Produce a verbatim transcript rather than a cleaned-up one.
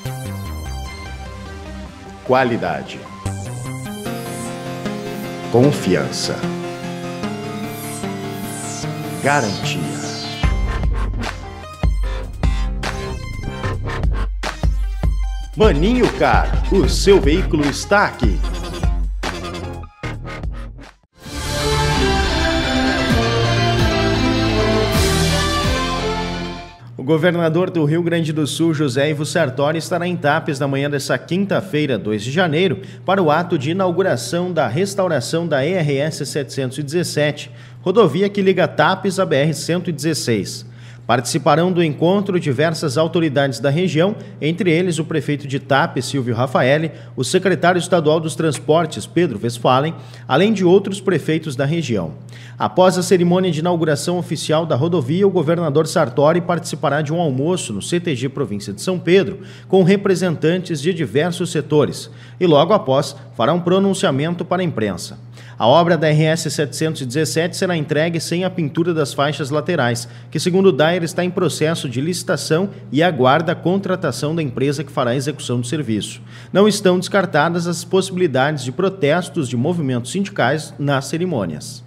Qualidade. Confiança. Garantia. Maninho Car, o seu veículo está aqui. O governador do Rio Grande do Sul, José Ivo Sartori, estará em Tapes na manhã desta quinta-feira, dois de janeiro, para o ato de inauguração da restauração da E R S setecentos e dezessete, rodovia que liga Tapes à B R cento e dezesseis. Participarão do encontro diversas autoridades da região, entre eles o prefeito de Tapes, Silvio Raffaelli, o secretário estadual dos Transportes, Pedro Westphalen, além de outros prefeitos da região. Após a cerimônia de inauguração oficial da rodovia, o governador Sartori participará de um almoço no C T G Província de São Pedro, com representantes de diversos setores, e logo após fará um pronunciamento para a imprensa. A obra da R S setecentos e dezessete será entregue sem a pintura das faixas laterais, que, segundo o Dair, está em processo de licitação e aguarda a contratação da empresa que fará a execução do serviço. Não estão descartadas as possibilidades de protestos de movimentos sindicais nas cerimônias.